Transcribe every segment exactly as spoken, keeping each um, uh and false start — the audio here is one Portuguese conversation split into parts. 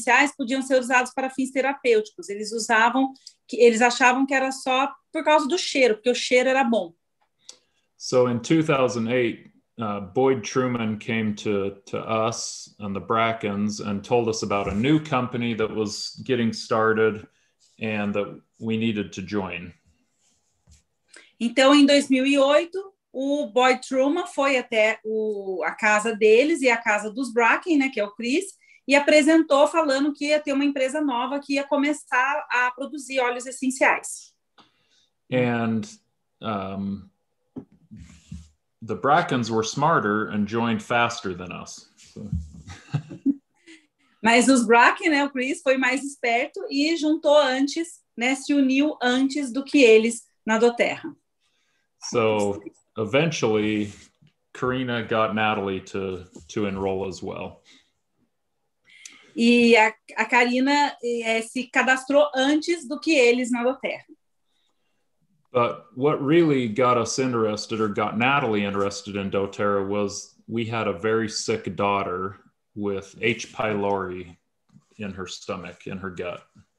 essenciais podiam ser usados para fins terapêuticos. Eles usavam, eles achavam que era só por causa do cheiro, porque o cheiro era bom. So in two thousand eight, uh, Boyd Truman came to, to us and the Brackens and told us about a new company that was getting started and that we needed to join. Então, em dois mil e oito, o Boyd Truman foi até o, a casa deles e a casa dos Bracken, né, que é o Chris, e apresentou falando que ia ter uma empresa nova que ia começar a produzir óleos essenciais. And um, the Brackens were smarter and joined faster than us. So. Mas os Bracken, né, o Chris foi mais esperto e juntou antes, né, se uniu antes do que eles na doTERRA. So eventually, Karina got Natalie to, to enroll as well. E a, a Karina é, se cadastrou antes do que eles na doTERRA. But what really got us interested or got Natalie interested in doTERRA was we had a very sick daughter with H. pylori in her stomach, in her gut.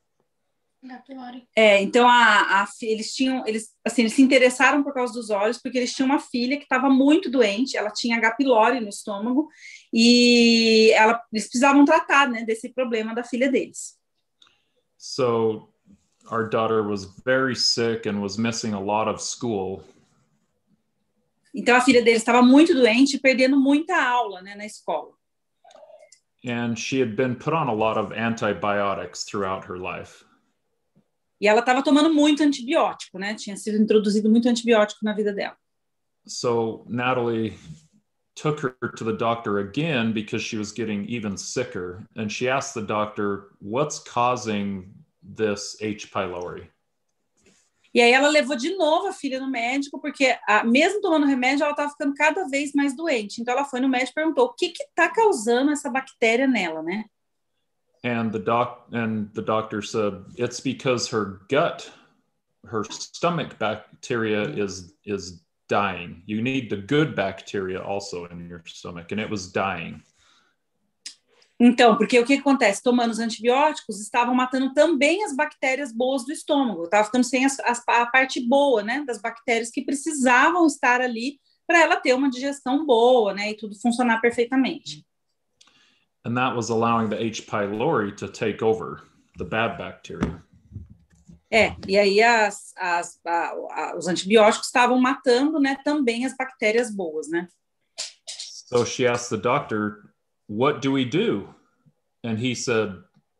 É, então a, a, eles tinham, eles, assim, eles se interessaram por causa dos olhos, porque eles tinham uma filha que estava muito doente, ela tinha H. pylori no estômago e ela, eles precisavam tratar, né, desse problema da filha deles. So our daughter was very sick and was missing a lot of school. Então a filha deles estava muito doente, perdendo muita aula, né, na escola. And she had been put on a lot of antibiotics throughout her life. E ela estava tomando muito antibiótico, né? Tinha sido introduzido muito antibiótico na vida dela. So Natalie took her to the doctor again because she was getting even sicker. And she asked the doctor, what's causing this H. pylori? E aí ela levou de novo a filha no médico, porque a, mesmo tomando remédio, ela estava ficando cada vez mais doente. Então ela foi no médico e perguntou o que está causando essa bactéria nela, né? And the doc and the doctor said it's because her gut, her stomach bacteria is is dying. You need the good bacteria also in your stomach, and it was dying. Então, porque o que acontece? Tomando os antibióticos, estavam matando também as bactérias boas do estômago. Estava ficando sem as, as, a parte boa, né, das bactérias que precisavam estar ali para ela ter uma digestão boa, né, e tudo funcionar perfeitamente. And that was allowing the H. pylori to take over the bad bacteria. É, e aí as, as, a, a, os antibióticos estavam matando, né, também as bactérias boas, né? So she asked the doctor, what do we do? And he said,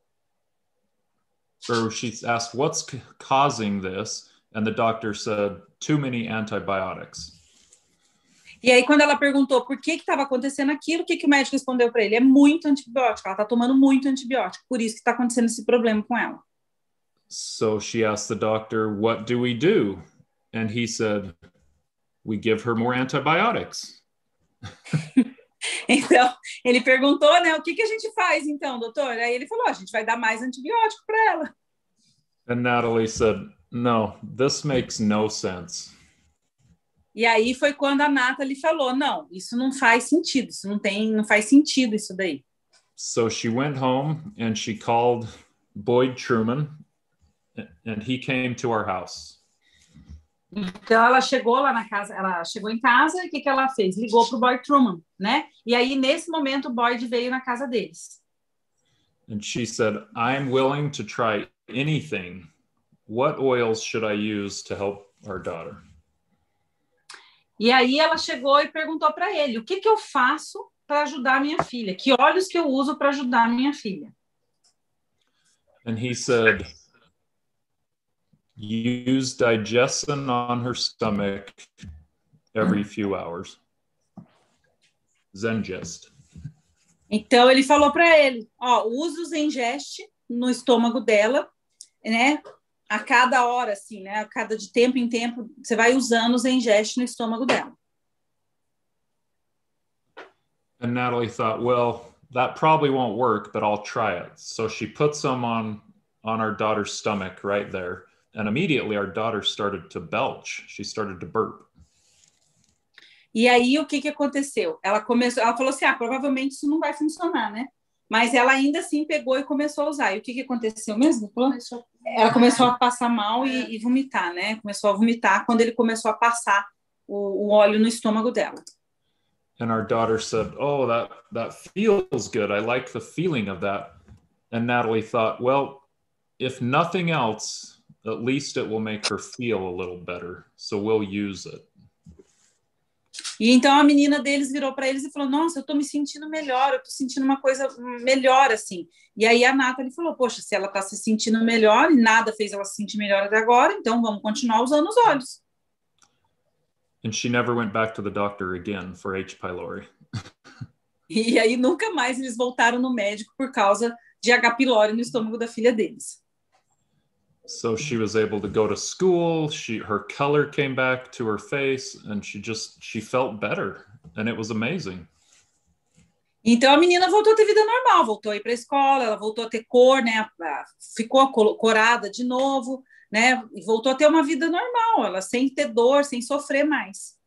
or she asked, what's causing this? And the doctor said, too many antibiotics. E aí, quando ela perguntou por que estava acontecendo aquilo, o que, que o médico respondeu para ele? É muito antibiótico, ela está tomando muito antibiótico, por isso que está acontecendo esse problema com ela. So she asked the doctor, what do we do? And he said, we give her more antibiotics. Então, ele perguntou, né, o que, que a gente faz então, doutor? Aí ele falou, a gente vai dar mais antibiótico para ela. And Natalie said, no, this makes no sense. E aí foi quando a Natalie falou, não, isso não faz sentido, isso não tem, não faz sentido isso daí. So she went home and she called Boyd Truman and he came to our house. Então ela chegou lá na casa, ela chegou em casa e o que, que ela fez? Ligou para o Boyd Truman, né? E aí nesse momento o Boyd veio na casa deles. And she said, I'm willing to try anything. What oils should I use to help our daughter? E aí ela chegou e perguntou para ele, o que, que eu faço para ajudar a minha filha? Que óleos que eu uso para ajudar a minha filha? And he said, use digestion on her stomach every few hours. Zengest. Então ele falou para ele, ó, usa o Zengest no estômago dela, né? A cada hora, assim, né? A cada de tempo em tempo, você vai usando o Zengest no estômago dela. And Natalie thought, well, that probably won't work, but I'll try it. So she put some on, on our daughter's stomach right there. And immediately our daughter started to belch. She started to burp. E aí, o que que aconteceu? Ela começou, ela falou assim, ah, provavelmente isso não vai funcionar, né? Mas ela ainda assim pegou e começou a usar. E o que, que aconteceu mesmo? Ela começou a passar mal e, e vomitar, né? Começou a vomitar quando ele começou a passar o, o óleo no estômago dela. And our daughter said, "Oh, that that feels good. I like the feeling of that." And Natalie thought, well, if nothing else, at least it will make her feel a little better. So we'll use it. E então a menina deles virou para eles e falou: nossa, eu estou me sentindo melhor, eu estou sentindo uma coisa melhor assim. E aí a Nathalie falou: poxa, se ela está se sentindo melhor e nada fez ela se sentir melhor até agora, então vamos continuar usando os óleos. And she never went back to the doctor again for H. pylori. E aí nunca mais eles voltaram no médico por causa de H. pylori no estômago da filha deles. So she was able to go to school. She, her color came back to her face, and she just, she felt better, and it was amazing. Então a menina voltou a ter vida normal, voltou a ir para a escola, ela voltou a ter cor, né? Ficou corada de novo, né? E voltou a ter uma vida normal, ela sem ter dor, sem sofrer mais.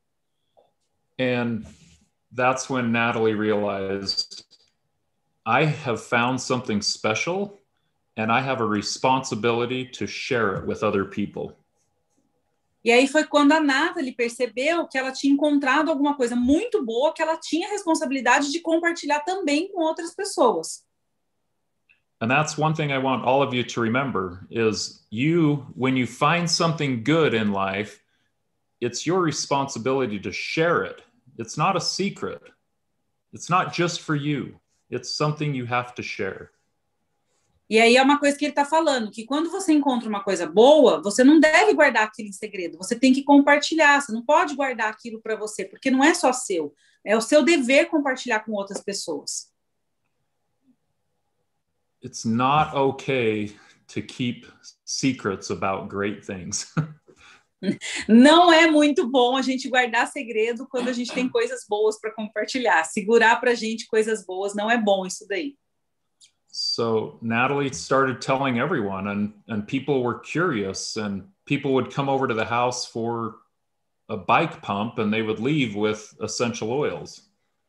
And that's when Natalie realized, I have found something special. And I have a responsibility to share it with other people. E aí foi quando a Nathalie percebeu que ela tinha encontrado alguma coisa muito boa, que ela tinha a responsabilidade de compartilhar também com outras pessoas. And that's one thing I want all of you to remember is you, when you find something good in life, it's your responsibility to share it. It's not a secret. It's not just for you. It's something you have to share. E aí é uma coisa que ele está falando, que quando você encontra uma coisa boa, você não deve guardar aquilo em segredo, você tem que compartilhar, você não pode guardar aquilo para você, porque não é só seu, é o seu dever compartilhar com outras pessoas. It's not okay to keep secrets about great things. Não é muito bom a gente guardar segredo quando a gente tem coisas boas para compartilhar. Segurar para a gente coisas boas não é bom isso daí. So Natalie started telling everyone, and, and people were curious, and people would come over to the house for a bike pump, and they would leave with essential oils.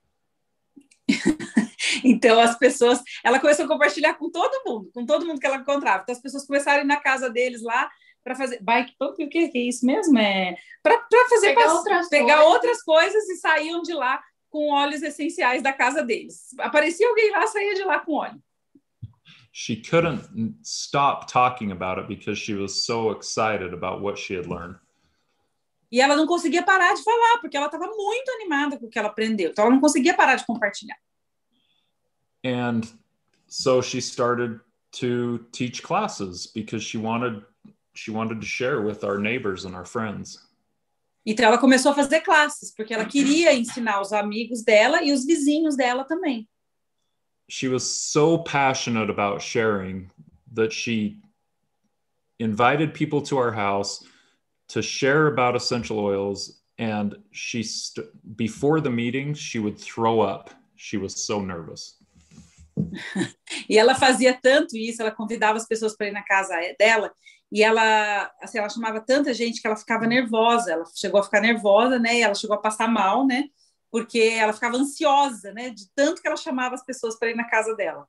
Então as pessoas, ela começou a compartilhar com todo mundo, com todo mundo que ela encontrava. Então as pessoas começaram a ir na casa deles lá para fazer bike pump, o que, que é isso mesmo? É para fazer pegar, pra, outras, pegar coisas. outras coisas e saíam de lá com óleos essenciais da casa deles. Aparecia alguém lá, saía de lá com óleo. She couldn't stop talking about it because she was so excited about what she had learned. E ela não conseguia parar de falar, porque ela estava muito animada com o que ela aprendeu. Então ela não conseguia parar de compartilhar. And so she started to teach classes because she wanted she wanted to share with our neighbors and our friends. Então ela começou a fazer classes, porque ela queria ensinar os amigos dela e os vizinhos dela também. She was so passionate about sharing that she invited people to our house to share about essential oils, and she st- before the meeting she would throw up. She was so nervous. E ela fazia tanto isso, ela convidava as pessoas para ir na casa dela, e ela, assim, ela chamava tanta gente que ela ficava nervosa, ela chegou a ficar nervosa, né, e ela chegou a passar mal, né, porque ela ficava ansiosa, né, de tanto que ela chamava as pessoas para ir na casa dela.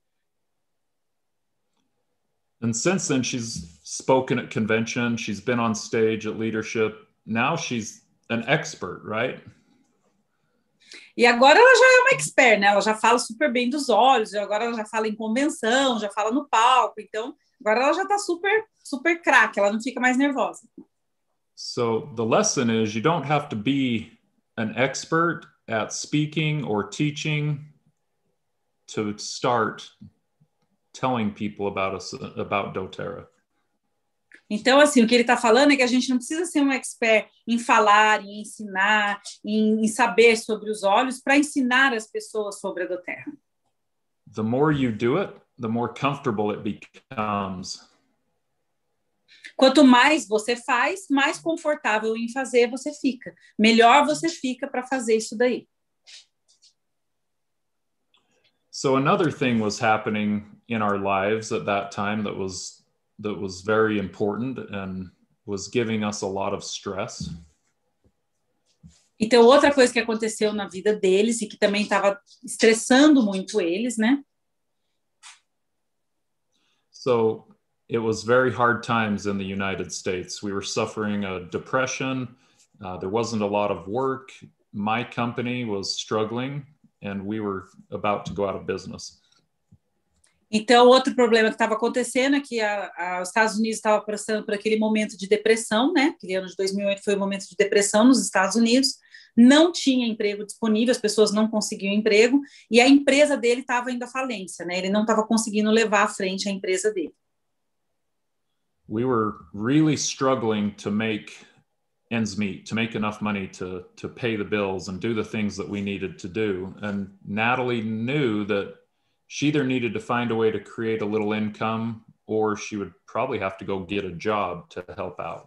And since then, she's spoken at convention, she's been on stage at leadership. Now she's an expert, right? E agora ela já é uma expert, né? Ela já fala super bem dos olhos, agora ela já fala em convenção, já fala no palco, então agora ela já está super, super craque, ela não fica mais nervosa. So the lesson is you don't have to be an expert at speaking or teaching to start telling people about us, about doTERRA. Então, assim, o que ele está falando é que a gente não precisa ser um expert em falar, em ensinar, em, em saber sobre os óleos para ensinar as pessoas sobre a doTERRA. The more you do it, the more comfortable it becomes. Quanto mais você faz, mais confortável em fazer você fica. Melhor você fica para fazer isso daí. So another thing was happening in our lives at that time that was that was very important and was giving us a lot of stress. Então, outra coisa que aconteceu na vida deles e que também estava estressando muito eles, né? So it was very hard times in the United States. We were suffering a depression. Uh, there wasn't a lot of work. My company was struggling and we were about to go out of business. Então, outro problema que estava acontecendo é que a, a, os Estados Unidos estavam passando por aquele momento de depressão, né? Aquele ano de dois mil e oito foi um momento de depressão nos Estados Unidos. Não tinha emprego disponível, as pessoas não conseguiam emprego e a empresa dele estava indo à falência, né? Ele não estava conseguindo levar à frente a empresa dele. We were really struggling to make ends meet, to make enough money to, to pay the bills and do the things that we needed to do. And Natalie knew that she either needed to find a way to create a little income or she would probably have to go get a job to help out.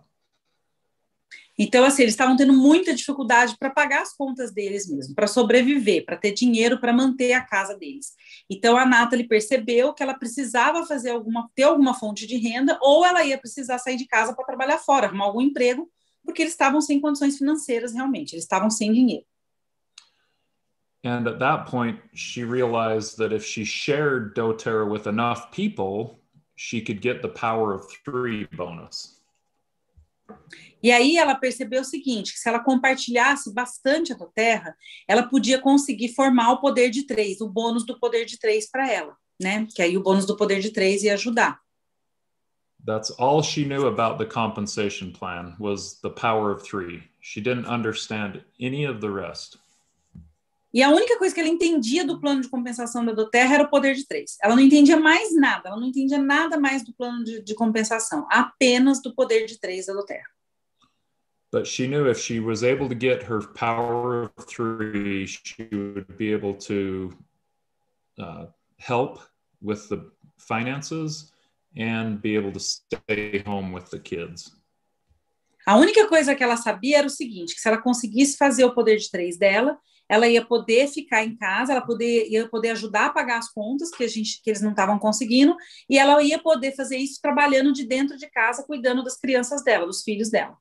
Então, assim, eles estavam tendo muita dificuldade para pagar as contas deles mesmo, para sobreviver, para ter dinheiro para manter a casa deles. Então, a Natalie percebeu que ela precisava fazer alguma, ter alguma fonte de renda ou ela ia precisar sair de casa para trabalhar fora, arrumar algum emprego, porque eles estavam sem condições financeiras realmente, eles estavam sem dinheiro. And at that point, she realized that if she shared doTERRA with enough people, she could get the power of three bonus. E aí ela percebeu o seguinte, que se ela compartilhasse bastante a doTERRA, ela podia conseguir formar o poder de três, o bônus do poder de três para ela, né? Que aí o bônus do poder de três ia ajudar. That's all she knew about the compensation plan was the power of three. She didn't understand any of the rest. E a única coisa que ela entendia do plano de compensação da doTERRA era o poder de três. Ela não entendia mais nada, ela não entendia nada mais do plano de, de compensação, apenas do poder de três da doTERRA. But she knew if she was able to get her power of three, she would be able to uh, help with the finances and be able to stay home with the kids. A única coisa que ela sabia era o seguinte, que se ela conseguisse fazer o poder de três dela, ela ia poder ficar em casa, ela poder, ia poder ajudar a pagar as contas que, a gente, que eles não estavam conseguindo, e ela ia poder fazer isso trabalhando de dentro de casa, cuidando das crianças dela, dos filhos dela.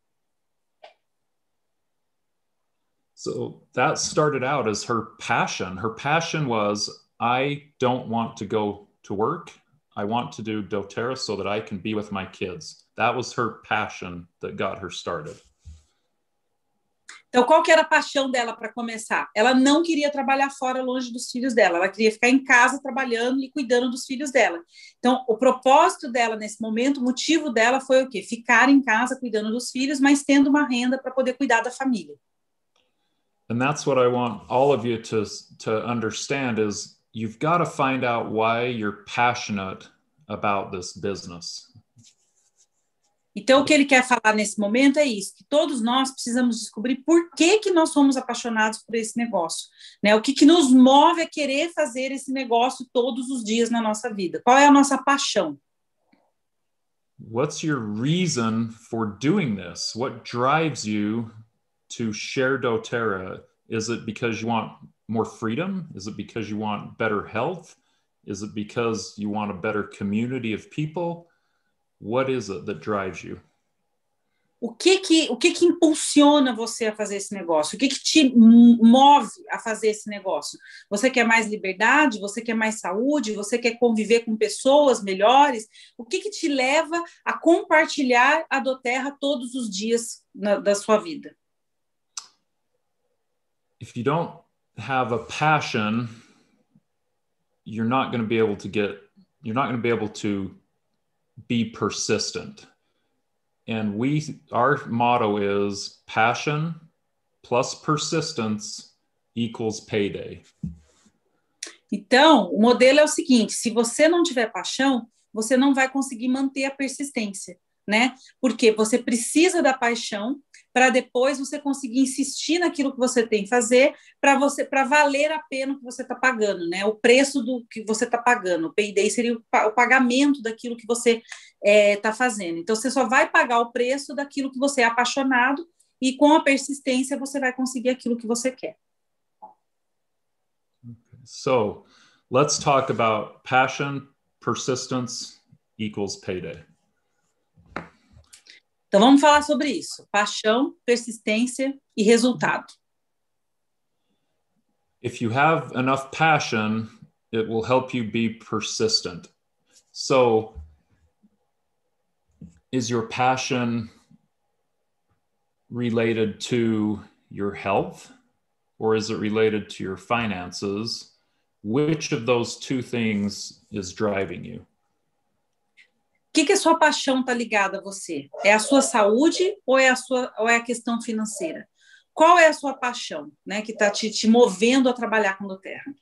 So that started out as her passion. Her passion was, I don't want to go to work. I want to do doTERRA so that I can be with my kids. That was her passion that got her started. Então, qual que era a paixão dela para começar? Ela não queria trabalhar fora, longe dos filhos dela. Ela queria ficar em casa trabalhando e cuidando dos filhos dela. Então, o propósito dela nesse momento, o motivo dela foi o quê? Ficar em casa cuidando dos filhos, mas tendo uma renda para poder cuidar da família. And that's what I want all of you to, to understand is you've got to find out why you're passionate about this business. Então, o que ele quer falar nesse momento é isso, que todos nós precisamos descobrir por que, que nós somos apaixonados por esse negócio, né? O que, que nos move a querer fazer esse negócio todos os dias na nossa vida? Qual é a nossa paixão? What's your reason for doing this? What drives you to share doTERRA? Is it because you want more freedom? Is it because you want better health? Is it because you want a better community of people? What is it that drives you? O que que, o que que impulsiona você a fazer esse negócio? O que que te move a fazer esse negócio? Você quer mais liberdade? Você quer mais saúde? Você quer conviver com pessoas melhores? O que que te leva a compartilhar a doTERRA todos os dias na, da sua vida? If you don't have a passion, you're not going to be able to get, you're not going to be able to be persistent. And we, our motto is passion plus persistence equals payday. Então, o modelo é o seguinte, se você não tiver paixão, você não vai conseguir manter a persistência, né? Porque você precisa da paixão para depois você conseguir insistir naquilo que você tem que fazer para você, para valer a pena o que você está pagando, né? O preço do que você está pagando. O payday seria o, o pagamento daquilo que você está é, fazendo. Então, você só vai pagar o preço daquilo que você é apaixonado e com a persistência você vai conseguir aquilo que você quer. Okay. So, let's talk about passion, persistence equals payday. Então, vamos falar sobre isso. Paixão, persistência e resultado. If you have enough passion, it will help you be persistent. So, is your passion related to your health, or is it related to your finances? Which of those two things is driving you? O que, que a sua paixão está ligada a você? É a sua saúde ou é a, sua, ou é a questão financeira? Qual é a sua paixão, né, que está te, te movendo a trabalhar com doTERRA?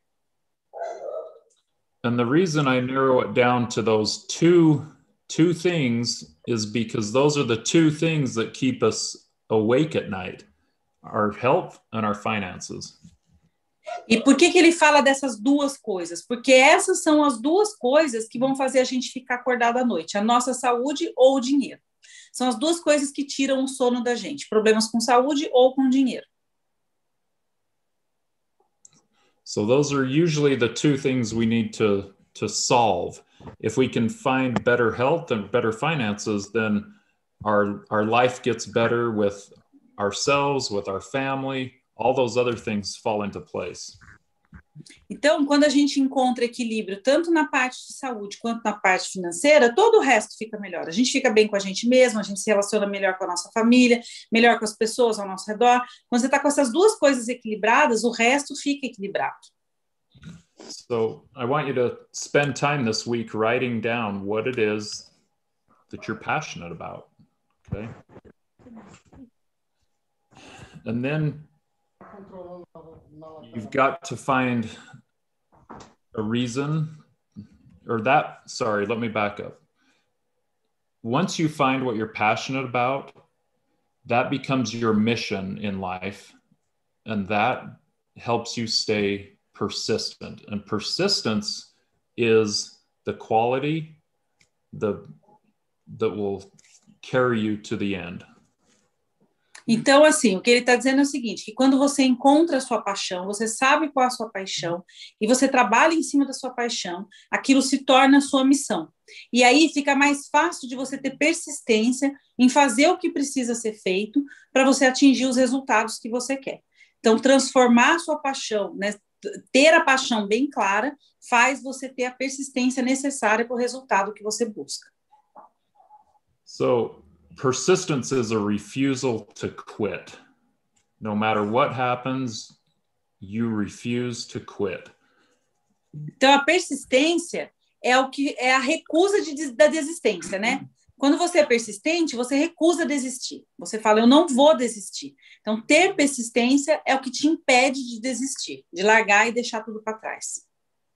And the reason I narrow it down to those two, two things is because those are the two things that keep us awake at night, our health and our finances. E por que, que ele fala dessas duas coisas? Porque essas são as duas coisas que vão fazer a gente ficar acordado à noite, a nossa saúde ou o dinheiro. São as duas coisas que tiram o sono da gente, problemas com saúde ou com dinheiro. So those are usually the two things we need to, to solve. If we can find better health and better finances, then our, our life gets better with ourselves, with our family. All those other things fall into place. Então, quando a gente encontra equilíbrio tanto na parte de saúde quanto na parte financeira, todo o resto fica melhor. A gente fica bem com a gente mesmo, a gente se relaciona melhor com a nossa família, melhor com as pessoas ao nosso redor. Quando você está com essas duas coisas equilibradas, o resto fica equilibrado. So, I want you to spend time this week writing down what it is that you're passionate about, okay? And then you've got to find a reason, or that, sorry, let me back up. Once you find what you're passionate about, that becomes your mission in life, and that helps you stay persistent. And persistence is the quality the, that will carry you to the end. Então, assim, o que ele está dizendo é o seguinte, que quando você encontra a sua paixão, você sabe qual é a sua paixão, e você trabalha em cima da sua paixão, aquilo se torna a sua missão. E aí fica mais fácil de você ter persistência em fazer o que precisa ser feito para você atingir os resultados que você quer. Então, transformar a sua paixão, né, ter a paixão bem clara, faz você ter a persistência necessária para o resultado que você busca. So, persistence is a refusal to quit. No matter what happens, you refuse to quit. Então, a persistência é o que é a recusa de, da desistência, né? Quando você é persistente, você recusa desistir. Você fala, eu não vou desistir. Então, ter persistência é o que te impede de desistir, de largar e deixar tudo para trás.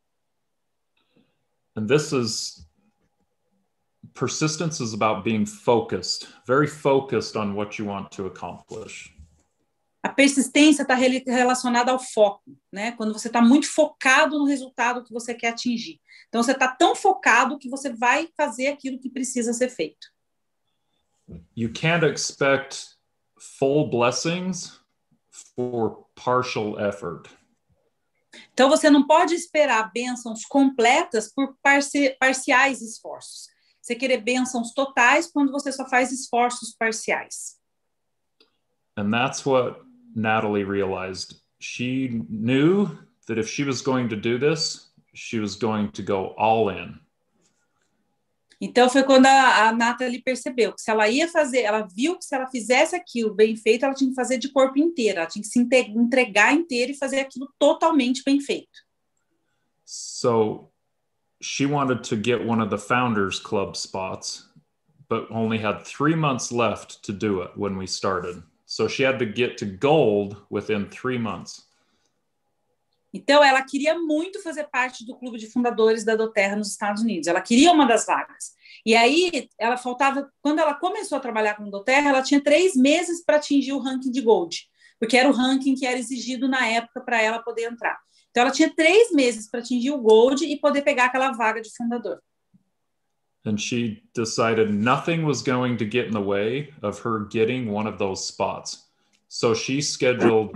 And this is persistence is about being focused, very focused on what you want to accomplish. A persistência está relacionada ao foco, né? Quando você está muito focado no resultado que você quer atingir. Então, você está tão focado que você vai fazer aquilo que precisa ser feito. You can't expect full blessings for partial effort. Então, você não pode esperar bênçãos completas por parci- parciais esforços. Você querer bênçãos totais quando você só faz esforços parciais. And that's what Natalie realized. She knew that if she was going to do this, she was going to go all in. Então, foi quando a, a Natalie percebeu que se ela ia fazer, ela viu que se ela fizesse aquilo bem feito, ela tinha que fazer de corpo inteiro, ela tinha que se entregar inteira e fazer aquilo totalmente bem feito. So she wanted to get one of the Founders Club spots, but only had three months left to do it when we started. So she had to get to gold within three months. Então, ela queria muito fazer parte do clube de fundadores da doTERRA nos Estados Unidos. Ela queria uma das vagas. E aí, ela faltava... Quando ela começou a trabalhar com doTERRA, ela tinha três meses para atingir o ranking de Gold, porque era o ranking que era exigido na época para ela poder entrar. Então, ela tinha três meses para atingir o Gold e poder pegar aquela vaga de fundador. And she decided nothing was going to get in the way of her getting one of those spots. So she scheduled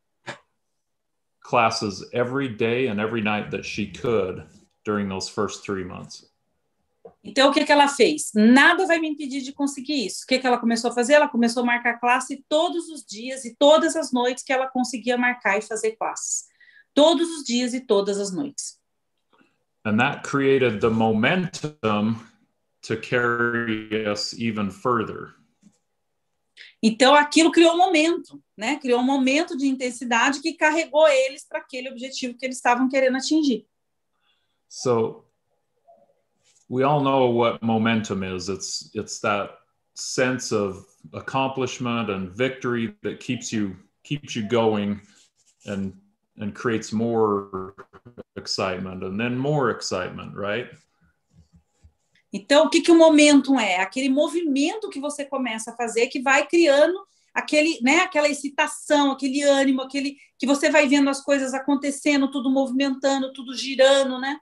classes every day and every night that she could during those first three months. Então, o que que ela fez? Nada vai me impedir de conseguir isso. O que que ela começou a fazer? Ela começou a marcar classe todos os dias e todas as noites que ela conseguia marcar e fazer classes. todos os dias e todas as noites. And that created the momentum to carry us even further. Então, aquilo criou um momento, né? Criou um momento de intensidade que carregou eles para aquele objetivo que eles estavam querendo atingir. So, we all know what momentum is. It's it's that sense of accomplishment and victory that keeps you keeps you going and and creates more excitement and then more excitement, right? Então, o que, que o momentum é? Aquele movimento que você começa a fazer que vai criando aquele, né, aquela excitação, aquele ânimo, aquele que você vai vendo as coisas acontecendo, tudo movimentando, tudo girando, né?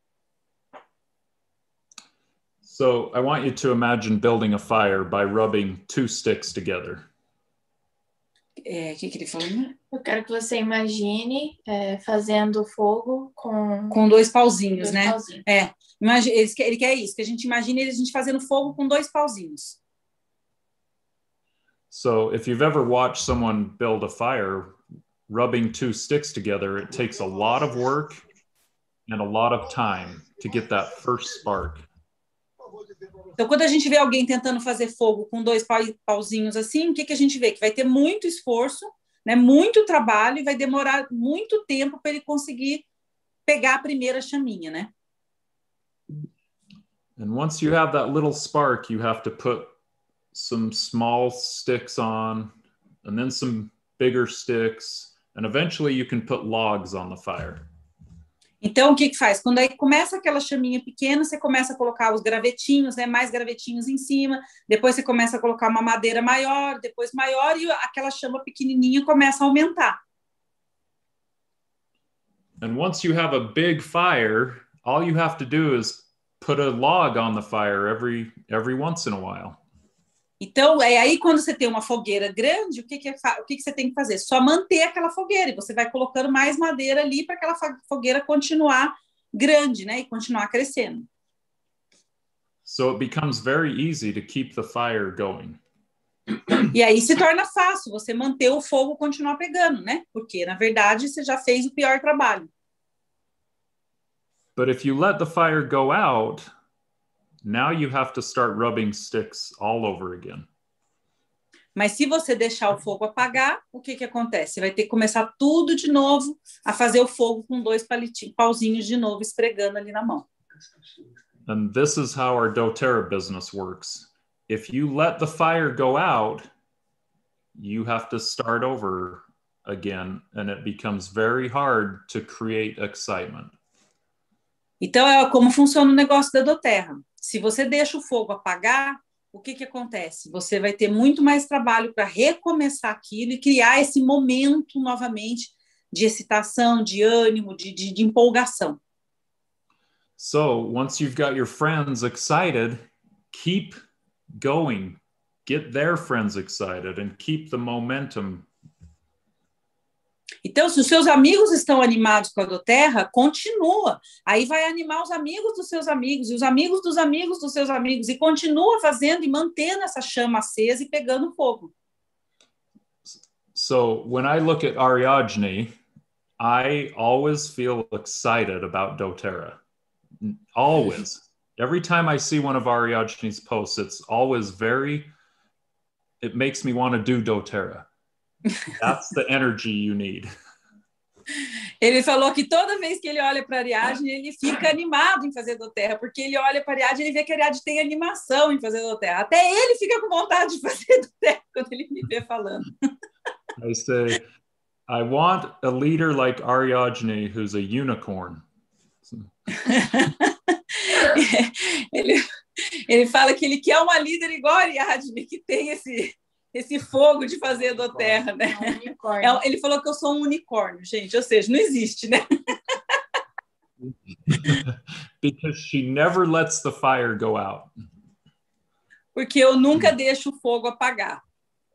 So I want you to imagine building a fire by rubbing two sticks together. É, o que, que ele falou? Né? Eu quero que você imagine é, fazendo fogo com... Com dois pauzinhos, dois né? pauzinhos. É, imagine, ele, quer, ele quer isso, que a gente imagine a gente fazendo fogo com dois pauzinhos. So if you've ever watched someone build a fire, rubbing two sticks together, it takes a lot of work and a lot of time to get that first spark. Então, quando a gente vê alguém tentando fazer fogo com dois pauzinhos assim, o que, que a gente vê? Que vai ter muito esforço, né, muito trabalho e vai demorar muito tempo para ele conseguir pegar a primeira chaminha, né? And once you have that little spark, you have to put some small sticks on and then some bigger sticks, and eventually you can put logs on the fire. Então, o que que faz? Quando aí começa aquela chaminha pequena, você começa a colocar os gravetinhos, né? Mais gravetinhos em cima, depois você começa a colocar uma madeira maior, depois maior, e aquela chama pequenininha começa a aumentar. And once you have a big fire, all you have to do is put a log on the fire every, every once in a while. Então, é aí quando você tem uma fogueira grande, o que que, é, o que que você tem que fazer? Só manter aquela fogueira, e você vai colocando mais madeira ali para aquela fogueira continuar grande, né? E continuar crescendo. So it becomes very easy to keep the fire going. E aí se torna fácil você manter o fogo continuar pegando, né? Porque, na verdade, você já fez o pior trabalho. But if you let the fire go out, now you have to start rubbing sticks all over again. Mas se você deixar o fogo apagar, o que que acontece? Você vai ter que começar tudo de novo a fazer o fogo com dois palitinhos, pauzinhos de novo, esfregando ali na mão. And this is how our doTERRA business works. If you let the fire go out, you have to start over again, and it becomes very hard to create excitement. Então, é como funciona o negócio da doTERRA. Se você deixa o fogo apagar, o que que acontece? Você vai ter muito mais trabalho para recomeçar aquilo e criar esse momento novamente de excitação, de ânimo, de, de, de empolgação. So, once you've got your friends excited, keep going. Get their friends excited and keep the momentum. Então, se os seus amigos estão animados com a doTERRA, continua. Aí vai animar os amigos dos seus amigos e os amigos dos amigos dos seus amigos e continua fazendo e mantendo essa chama acesa e pegando fogo. So, when I look at Ariadne, I always feel excited about doTERRA. Always. Every time I see one of Ariadne's posts, it's always very, it makes me want to do doTERRA. That's the energy you need. Ele falou que toda vez que ele olha para a Ariadne, ele fica animado em fazer doTERRA, porque ele olha para a Ariadne e vê que a Ariadne tem animação em fazer doTERRA. Até ele fica com vontade de fazer doTERRA quando ele me vê falando. I say, I want a leader like Ariadne who's a unicorn. ele, ele fala que ele quer uma líder igual a Ariadne, que tem esse... esse fogo de fazer doTERRA, né? É um unicórnio. É, ele falou que eu sou um unicórnio, gente, ou seja, não existe, né? Because she never lets the fire go out. Porque eu nunca deixo o fogo apagar.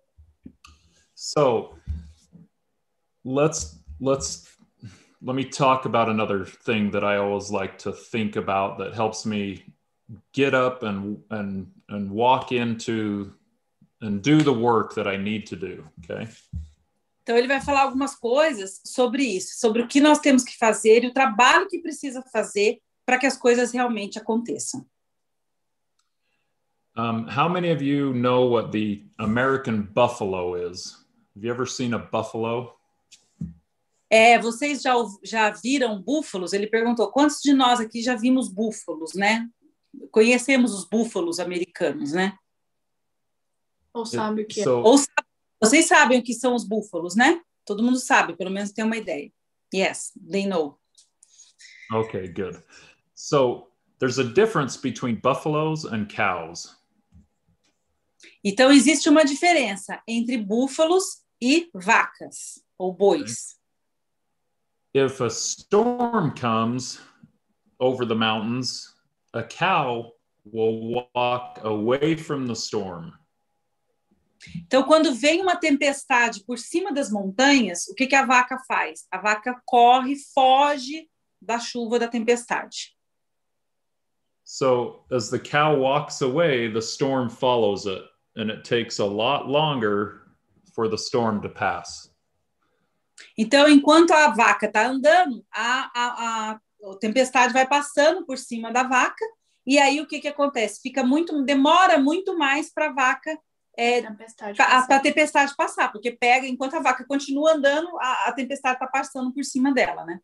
So, let's let's let me talk about another thing that I always like to think about that helps me get up and and and walk into and do the work that I need to do, okay? Então, ele vai falar algumas coisas sobre isso, sobre o que nós temos que fazer e o trabalho que precisa fazer para que as coisas realmente aconteçam. Um, how many of you know what the American buffalo is? Have you ever seen a buffalo? É, vocês já, já viram búfalos? Ele perguntou, quantos de nós aqui já vimos búfalos, né? Conhecemos os búfalos americanos, né? Ou sabe o que é? So, Ou vocês sabem o que são os búfalos, né? Todo mundo sabe, pelo menos tem uma ideia. Yes, they know. okay, good. So there's a difference between buffaloes and cows. Então, existe uma diferença entre búfalos e vacas, ou bois. If a storm comes over the mountains, a cow will walk away from the storm. Então, quando vem uma tempestade por cima das montanhas, o que, que a vaca faz? A vaca corre, foge da chuva, da tempestade. So as the cow walks away, the storm follows it, and it takes a lot longer for the storm to pass. Então, enquanto a vaca está andando, a, a, a, a tempestade vai passando por cima da vaca, e aí o que, que acontece? Fica muito, demora muito mais para a vaca É, para a tempestade passar, porque pega, enquanto a vaca continua andando, a, a tempestade está passando por cima dela, né?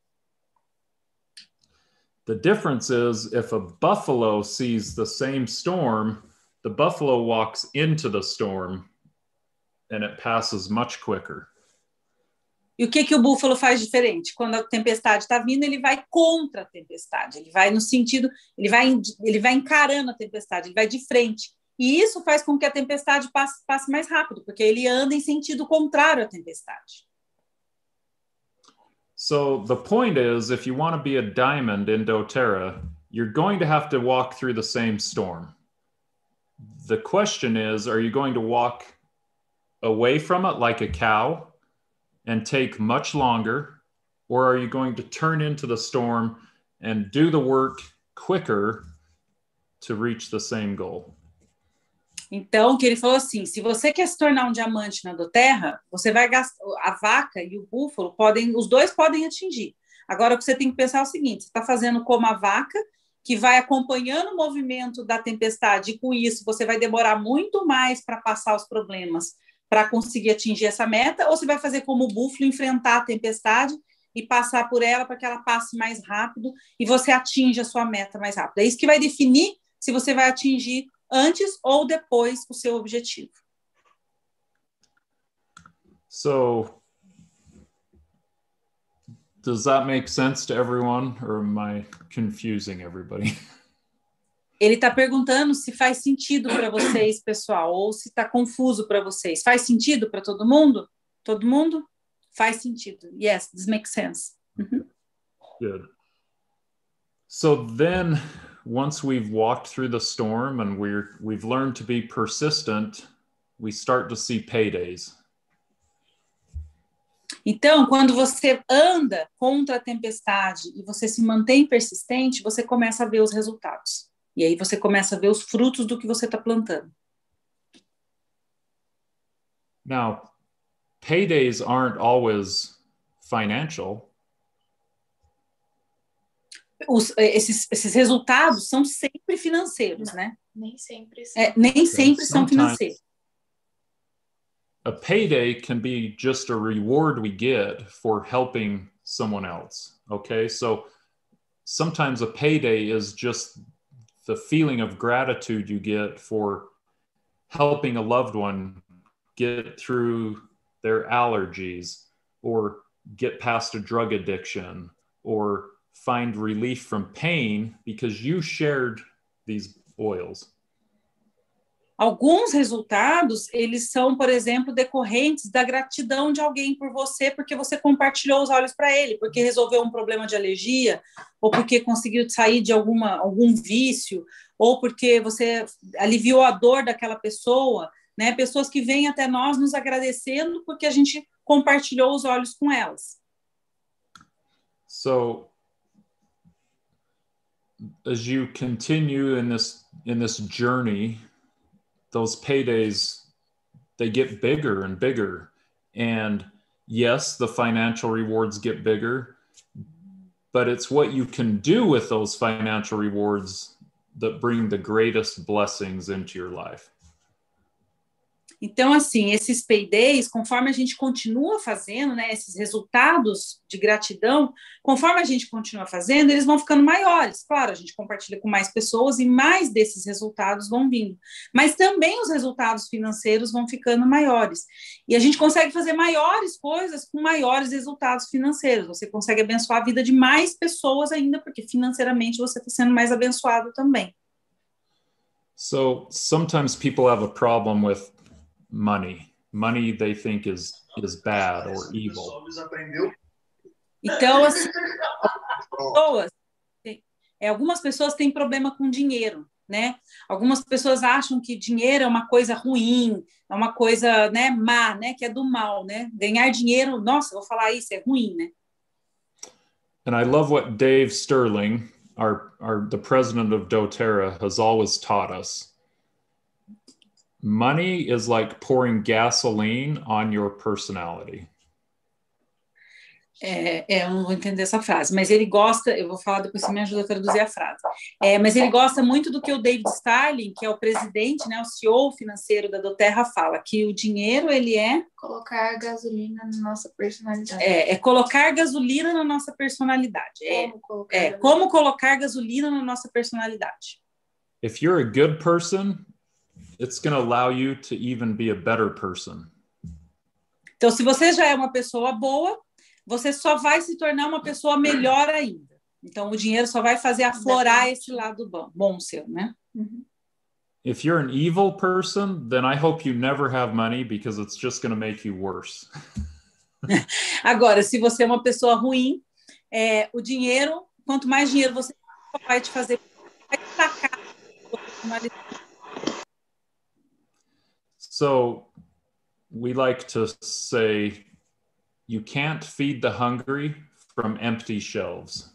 The difference is if a buffalo sees the same storm, the buffalo walks into the storm and it passes much quicker. E o que, que o búfalo faz diferente? Quando a tempestade está vindo, ele vai contra a tempestade, ele vai no sentido, ele vai, ele vai encarando a tempestade, ele vai de frente. E isso faz com que a tempestade passe, passe mais rápido, porque ele anda em sentido contrário à tempestade. So the point is, if you want to be a diamond in doTERRA, you're going to have to walk through the same storm. The question is, are you going to walk away from it like a cow and take much longer, or are you going to turn into the storm and do the work quicker to reach the same goal? Então, que ele falou assim, se você quer se tornar um diamante na doTERRA, você vai gastar, a vaca e o búfalo podem, os dois podem atingir. Agora, o que você tem que pensar é o seguinte, você está fazendo como a vaca, que vai acompanhando o movimento da tempestade, e com isso você vai demorar muito mais para passar os problemas, para conseguir atingir essa meta, ou você vai fazer como o búfalo, enfrentar a tempestade e passar por ela para que ela passe mais rápido e você atinja a sua meta mais rápido. É isso que vai definir se você vai atingir antes ou depois o seu objetivo. So, does that make sense to everyone, or am I confusing everybody? Ele está perguntando se faz sentido para vocês, pessoal, ou se está confuso para vocês. Faz sentido para todo mundo? Todo mundo? Faz sentido. Yes, this makes sense. Mm-hmm. Good. So then, once we've walked through the storm and we're, we've learned to be persistent, we start to see paydays. Então, quando você anda contra a tempestade e você se mantém persistente, você começa a ver os resultados. E aí você começa a ver os frutos do que você está plantando. Now, paydays aren't always financial. Os, esses, esses resultados são sempre financeiros, Não, né? Nem sempre são. É, nem sempre são financeiros. A payday can be just a reward we get for helping someone else. Okay, so sometimes a payday is just the feeling of gratitude you get for helping a loved one get through their allergies or get past a drug addiction or find relief from pain because you shared these oils. Alguns resultados, eles são, por exemplo, decorrentes da gratidão de alguém por você, porque você compartilhou os óleos para ele, porque resolveu um problema de alergia, ou porque conseguiu sair de alguma, algum vício, ou porque você aliviou a dor daquela pessoa, né? Pessoas que vêm até nós nos agradecendo porque a gente compartilhou os óleos com elas. So, as you continue in this in this journey, those paydays, they get bigger and bigger. And yes, the financial rewards get bigger, but it's what you can do with those financial rewards that bring the greatest blessings into your life. Então, assim, esses paydays, conforme a gente continua fazendo, né, esses resultados de gratidão, conforme a gente continua fazendo, eles vão ficando maiores. Claro, a gente compartilha com mais pessoas e mais desses resultados vão vindo. Mas também os resultados financeiros vão ficando maiores. E a gente consegue fazer maiores coisas com maiores resultados financeiros. Você consegue abençoar a vida de mais pessoas ainda, porque financeiramente você está sendo mais abençoado também. So sometimes people have a problem with money. Money they think is is bad or evil. Então, assim, pessoas, é, algumas pessoas têm problema com dinheiro, né? Algumas pessoas acham que dinheiro é uma coisa ruim, é uma coisa, né, má, né, que é do mal, né? Ganhar dinheiro, nossa, vou falar isso, é ruim, né? And I love what Dave Sterling, our, our the president of doTERRA, has always taught us. Money is like pouring gasoline on your personality. É, é, eu não vou entender essa frase, mas ele gosta, eu vou falar depois, você me ajuda a traduzir a frase. É, mas ele gosta muito do que o David Starling, que é o presidente, né, o C E O financeiro da doTERRA, fala, que o dinheiro, ele é... Colocar gasolina na nossa personalidade. É, é colocar gasolina na nossa personalidade. É, Como colocar, é, como colocar gasolina na nossa personalidade. If you're a good person, it's going to allow you to even be a better person. Então, se você já é uma pessoa boa, você só vai se tornar uma pessoa melhor ainda. Então, o dinheiro só vai fazer aflorar esse lado bom, bom seu, né? Uhum. If you're an evil person, then I hope you never have money because it's just going to make you worse. Agora, se você é uma pessoa ruim, é, o dinheiro, quanto mais dinheiro você vai te fazer, vai destacar a sua personalidade. So we like to say, you can't feed the hungry from empty shelves.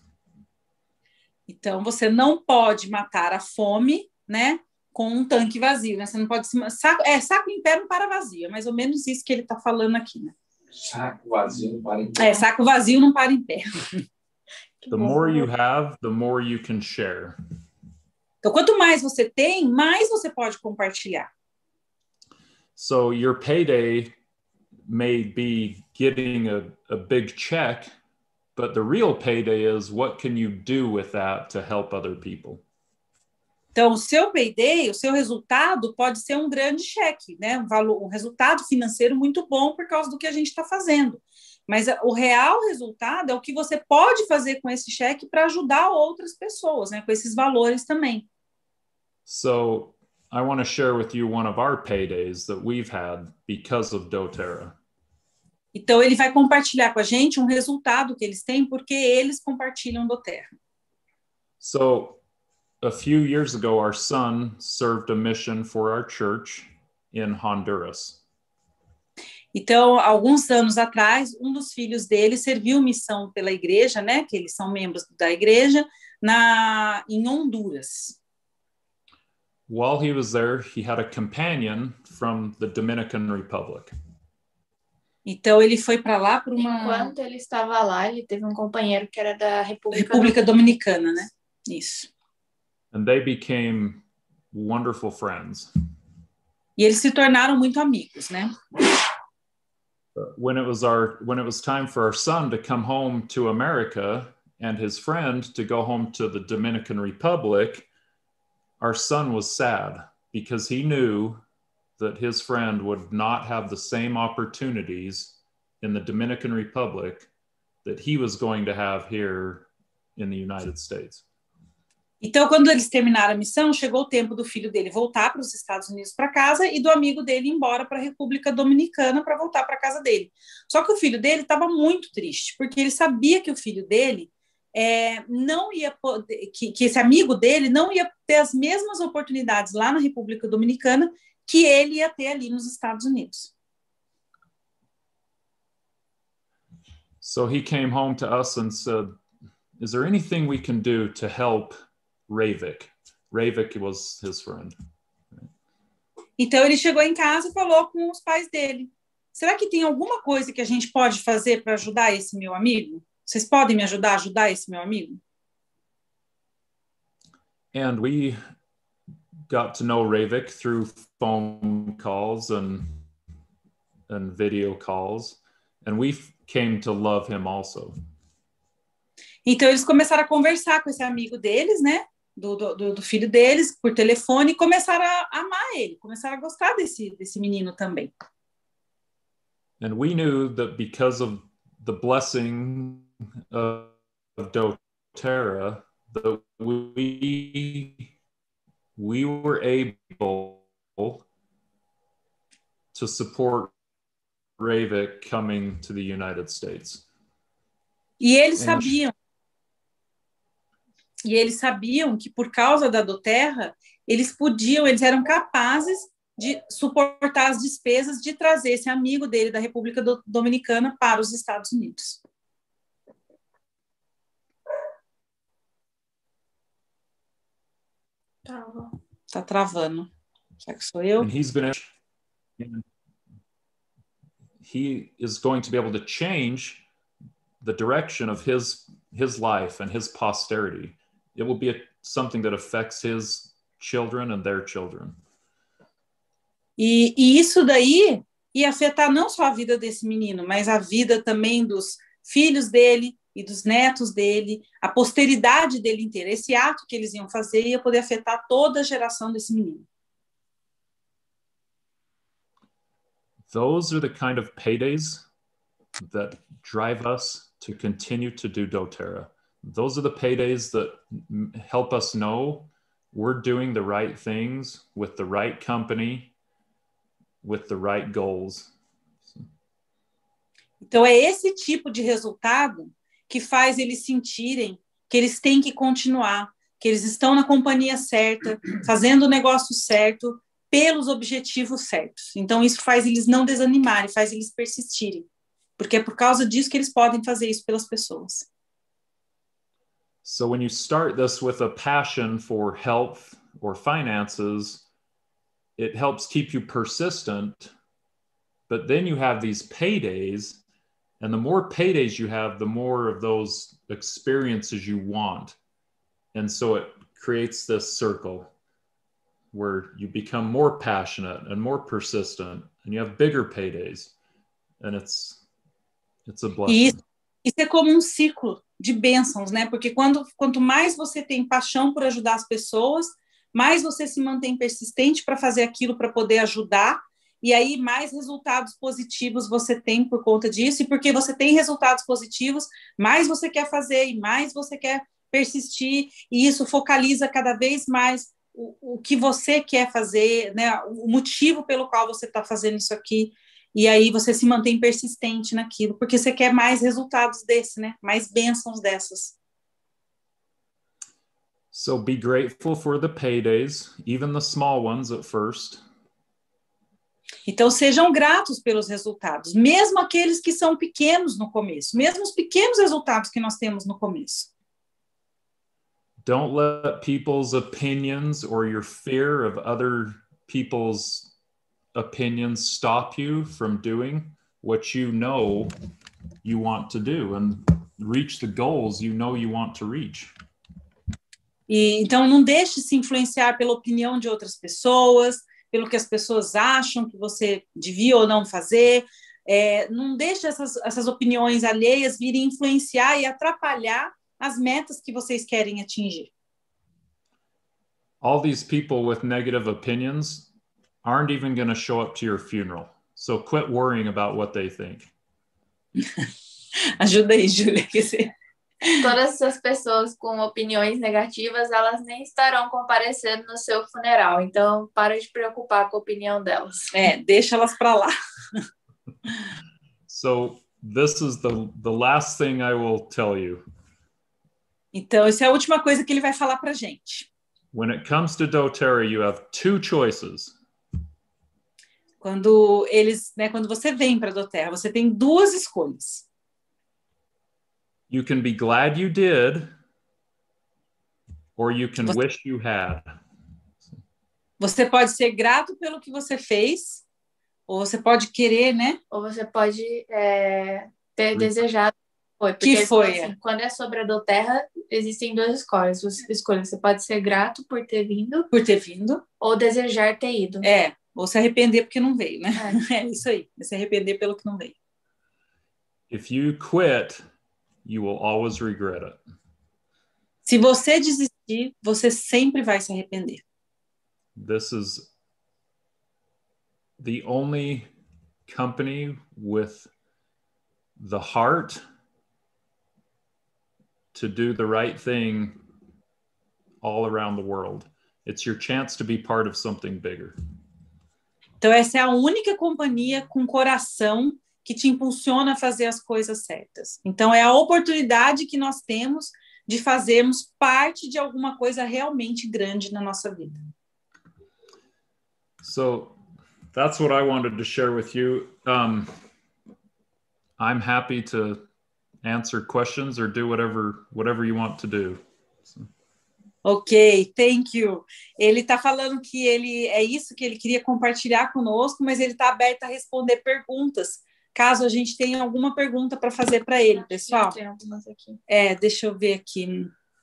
Então, você não pode matar a fome, né, com um tanque vazio, né? Você não pode... Se... Saco... É, saco em pé não para vazio, é mais ou menos isso que ele está falando aqui, né? Saco vazio não para em pé. É, saco vazio não para em pé. The more you have, the more you can share. Então, quanto mais você tem, mais você pode compartilhar. So your payday may be getting a, a big check, but the real payday is what can you do with that to help other people? Então, o seu payday, o seu resultado pode ser um grande cheque, né? Um, valor, um resultado financeiro muito bom por causa do que a gente está fazendo. Mas o real resultado é o que você pode fazer com esse cheque para ajudar outras pessoas, né? Com esses valores também. So I want to share with you one of our paydays that we've had because of doTERRA. Então, ele vai compartilhar com a gente um resultado que eles têm porque eles compartilham doTERRA. So a few years ago, our son served a mission for our church in Honduras. Então, alguns anos atrás, um dos filhos dele serviu missão pela igreja, né? Que eles são membros da igreja, na, em Honduras. While he was there, he had a companion from the Dominican Republic. Então, ele foi para lá por uma... Enquanto ele estava lá, ele teve um companheiro que era da República, República Dominicana, né? Isso. And they became wonderful friends. E eles se tornaram muito amigos, né? When it was our when it was time for our son to come home to America and his friend to go home to the Dominican Republic, our son was sad because he knew that his friend would not have the same opportunities in the Dominican Republic that he was going to have here in the United States. Então, quando eles terminaram a missão, chegou o tempo do filho dele voltar para os Estados Unidos para casa e do amigo dele ir embora para a República Dominicana para voltar para a casa dele. Só que o filho dele estava muito triste, porque ele sabia que o filho dele é, não ia poder, que, que esse amigo dele não ia ter as mesmas oportunidades lá na República Dominicana que ele ia ter ali nos Estados Unidos. So he came home to us and said, "Is there anything we can do to help Ravik?" Ravik was his friend. Então ele chegou em casa e falou com os pais dele. será que tem alguma coisa que a gente pode fazer para ajudar esse meu amigo? Vocês podem me ajudar a ajudar esse meu amigo? And we got to know Ravik through phone calls and and video calls, and we came to love him also. Então eles começaram a conversar com esse amigo deles, né? Do, do, do filho deles, por telefone, e começaram a amar ele, começaram a gostar desse, desse menino também. And we knew that because of the blessing of doTERRA, that we we were able to support Ravik coming to the United States. E eles sabiam, e eles sabiam que por causa da doTERRA, eles podiam, eles eram capazes de suportar as despesas de trazer esse amigo dele da República Dominicana para os Estados Unidos. Trava. Tá travando. Será que sou eu? And he's been he is going to be able to change the direction of his his life and his posterity. It will be a, something that affects his children and their children. E, e isso daí ia afetar não só a vida desse menino, mas a vida também dos filhos dele e dos netos dele, a posteridade dele inteira. Esse ato que eles iam fazer ia poder afetar toda a geração desse menino. Those are the kind of paydays that drive us to continue to do doTERRA. Those are the paydays that help us know we're doing the right things with the right company, with the right goals. Então é esse tipo de resultado que faz eles sentirem que eles têm que continuar, que eles estão na companhia certa, fazendo o negócio certo, pelos objetivos certos. Então isso faz eles não desanimarem, faz eles persistirem, porque é por causa disso que eles podem fazer isso pelas pessoas. So when you start this with a passion for health or finances, it helps keep you persistent, but then you have these paydays, and the more paydays you have, the more of those experiences you want. And so it creates this circle where you become more passionate and more persistent, and you have bigger paydays, and it's it's a blessing. E isso, isso é como um ciclo de bênçãos, né? Porque quando, quanto mais você tem paixão por ajudar as pessoas, mais você se mantém persistente para fazer aquilo, para poder ajudar, e aí mais resultados positivos você tem por conta disso, e porque você tem resultados positivos, mais você quer fazer e mais você quer persistir, e isso focaliza cada vez mais o, o que você quer fazer, né? O motivo pelo qual você está fazendo isso aqui, e aí você se mantém persistente naquilo, porque você quer mais resultados desse, né? Mais bênçãos dessas. So be grateful for the paydays, even the small ones at first. Então sejam gratos pelos resultados, mesmo aqueles que são pequenos no começo, mesmo os pequenos resultados que nós temos no começo. Don't let people's opinions or your fear of other people's opinions stop you from doing what you know you want to do and reach the goals you know you want to reach. E, então, não deixe se influenciar pela opinião de outras pessoas, pelo que as pessoas acham que você devia ou não fazer. É, não deixe essas, essas opiniões alheias virem influenciar e atrapalhar as metas que vocês querem atingir. All these people with negative opinions aren't even going to show up to your funeral. So quit worrying about what they think. Ajuda aí, Júlia. Todas essas pessoas com opiniões negativas, elas nem estarão comparecendo no seu funeral. Então, para de preocupar com a opinião delas. É, deixa elas para lá. So this is the, the last thing I will tell you. Então, essa é a última coisa que ele vai falar para a gente. When it comes to doTERRA, you have two choices. Quando eles, né, quando você vem para a doTERRA, você tem duas escolhas. You can be glad you did, or you can Você, wish you had. você pode ser grato pelo que você fez, Ou você pode querer, né? Ou você pode é, ter desejado. Foi, porque Que ele falou foi? assim, quando é sobre a do terra, existem duas escolhas. Você escolhe, você pode ser grato por ter vindo. Por ter vindo. Ou desejar ter ido. É, ou se arrepender porque não veio, né? É, é isso aí, se arrepender pelo que não veio. If you quit, you will always regret it. Se você desistir, você sempre vai se arrepender. This is the only company with the heart to do the right thing all around the world. It's your chance to be part of something bigger. Então, essa é a única companhia com coração que te impulsiona a fazer as coisas certas. Então, é a oportunidade que nós temos de fazermos parte de alguma coisa realmente grande na nossa vida. So that's what I wanted to share with you. Um, I'm happy to answer questions or do whatever whatever you want to do. So. Ok, thank you. Ele está falando que ele é isso que ele queria compartilhar conosco, mas ele está aberto a responder perguntas, caso a gente tenha alguma pergunta para fazer para ele, pessoal. tem algumas aqui. É, deixa eu ver aqui.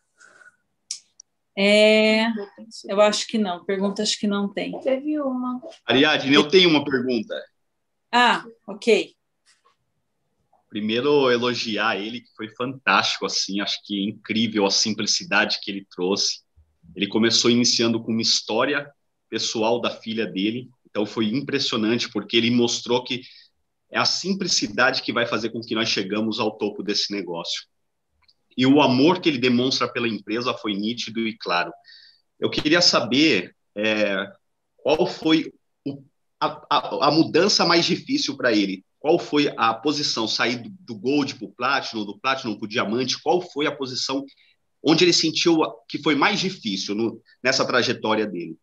É, eu acho que não, pergunta acho que não tem. Teve uma. Ariadne, eu tenho uma pergunta. Ah, ok. Primeiro, elogiar ele, que foi fantástico, assim, acho que é incrível a simplicidade que ele trouxe. Ele começou iniciando com uma história pessoal da filha dele, então foi impressionante, porque ele mostrou que é a simplicidade que vai fazer com que nós chegamos ao topo desse negócio. E o amor que ele demonstra pela empresa foi nítido e claro. Eu queria saber é, qual foi o, a, a, a mudança mais difícil para ele. Qual foi a posição, sair do, do Gold para o Platinum, do Platinum para o Diamante? Qual foi a posição onde ele sentiu que foi mais difícil no, nessa trajetória dele?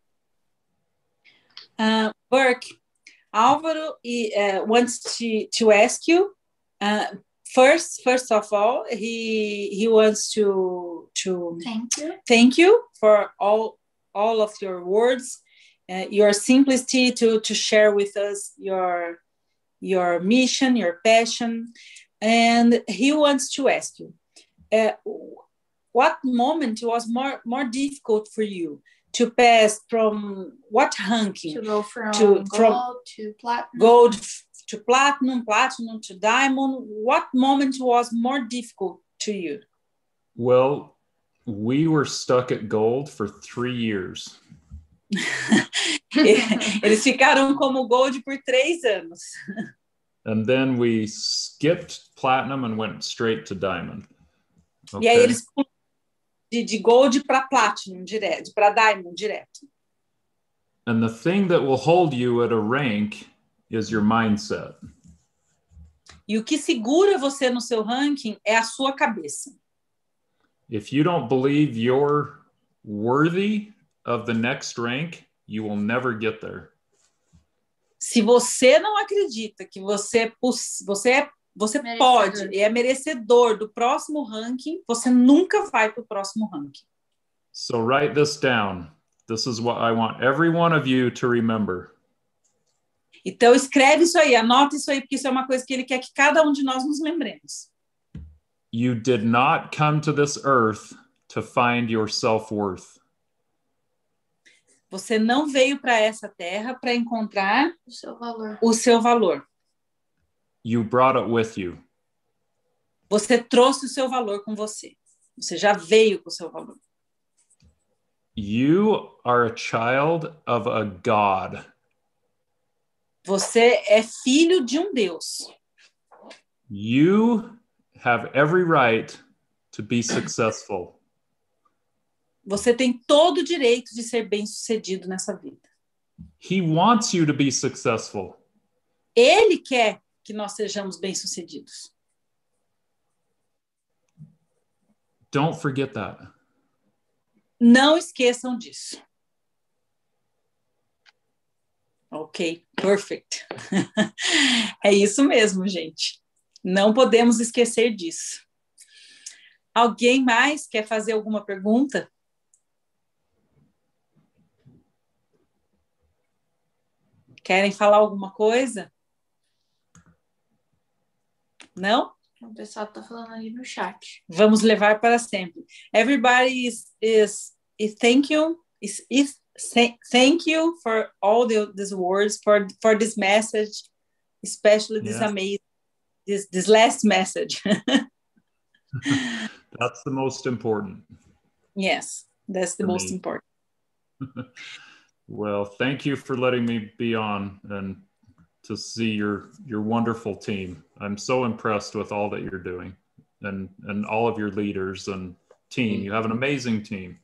Uh, Burke, Álvaro uh, wants to, to ask you, uh, first, first of all, he, he wants to, to Thank you. thank you for all, all of your words, uh, your simplicity to, to share with us your your mission, your passion, and he wants to ask you, uh, what moment was more, more difficult for you to pass from what ranking? To go from to, gold from to platinum. Gold to platinum, platinum to diamond. What moment was more difficult to you? Well, we were stuck at gold for three years. Eles ficaram como gold por três anos. And then we skipped platinum and went straight to diamond. Okay. E aí eles de, de gold para platinum direto, para diamond direto. And the thing that will hold you at a rank is your mindset. E o que segura você no seu ranking é a sua cabeça. If you don't believe you're worthy of the next rank, you will never get there. Se você não acredita que você, você, é, você pode e é merecedor do próximo ranking, você nunca vai para o próximo ranking. So write this down. This is what I want every one of you to remember. Então escreve isso aí, anota isso aí, porque isso é uma coisa que ele quer que cada um de nós nos lembremos. You did not come to this earth to find your self-worth. Você não veio para essa terra para encontrar o seu valor. O seu valor. You brought it with you. Você trouxe o seu valor com você. Você já veio com o seu valor. You are a child of a God. Você é filho de um Deus. You have every right to be successful. Você tem todo o direito de ser bem-sucedido nessa vida. He wants you to be successful. Ele quer que nós sejamos bem-sucedidos. Don't forget that. Não esqueçam disso. Ok, perfect. É isso mesmo, gente. Não podemos esquecer disso. Alguém mais quer fazer alguma pergunta? Querem falar alguma coisa? Não? O pessoal está falando ali no chat. Vamos levar para sempre. Everybody is, is, is thank you. Is, is, thank you for all the, these words, for, for this message, especially this yes. amazing, this, this last message. That's the most important. Yes, that's the most me. important. Well, thank you for letting me be on and to see your your wonderful team. I'm so impressed with all that you're doing and and all of your leaders and team. You have an amazing team.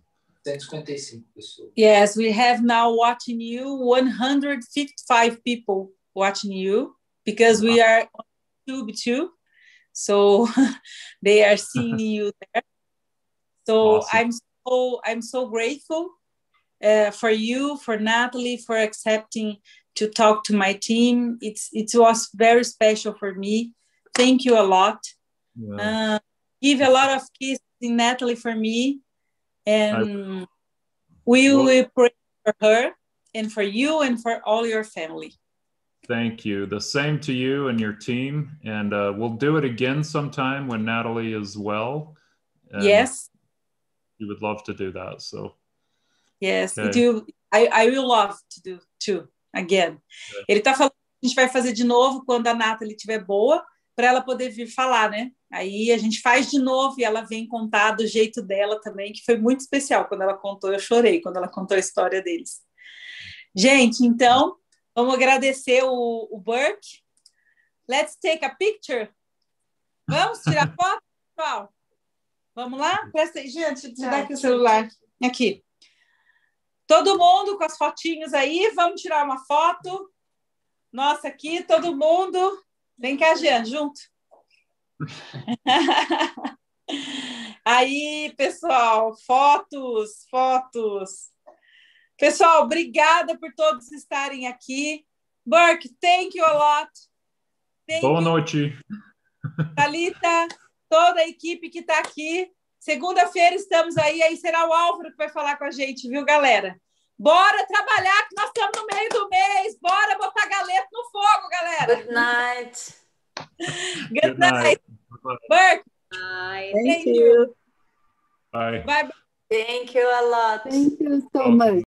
Yes, we have now watching you one hundred fifty-five people watching you because wow. we are on YouTube too. So they are seeing you there. So awesome. I'm so I'm so grateful uh, for you, for Natalie, for accepting to talk to my team. It's it was very special for me. Thank you a lot. Yeah. Uh, give a lot of kisses in Natalie for me, and I, we well, will pray for her and for you and for all your family. Thank you. The same to you and your team. And uh, we'll do it again sometime when Natalie is well. And yes. You would love to do that. So. Yes, okay. do, I, I will love to do too, again. Okay. Ele está falando que a gente vai fazer de novo quando a Natalie estiver boa, para ela poder vir falar, né? Aí a gente faz de novo e ela vem contar do jeito dela também, que foi muito especial. Quando ela contou, eu chorei quando ela contou a história deles. Gente, então... Vamos agradecer o, o Burke. Let's take a picture. Vamos tirar foto, pessoal? Vamos lá? Presta aí, gente. Deixa eu dar aqui o celular. Aqui. Todo mundo com as fotinhos aí. Vamos tirar uma foto. Nossa, aqui, todo mundo. Vem cá, Jean, junto. Aí, pessoal, fotos, fotos. Pessoal, obrigada por todos estarem aqui. Burke, thank you a lot. Thank Boa you. noite. Thalita, toda a equipe que está aqui. Segunda-feira estamos aí, aí será o Álvaro que vai falar com a gente, viu, galera? Bora trabalhar, que nós estamos no meio do mês. Bora botar galeto no fogo, galera. Good night. Good, Good night. night. Burke. Bye. Thank, thank you. Bye. Bye. Thank you a lot. Thank you so much.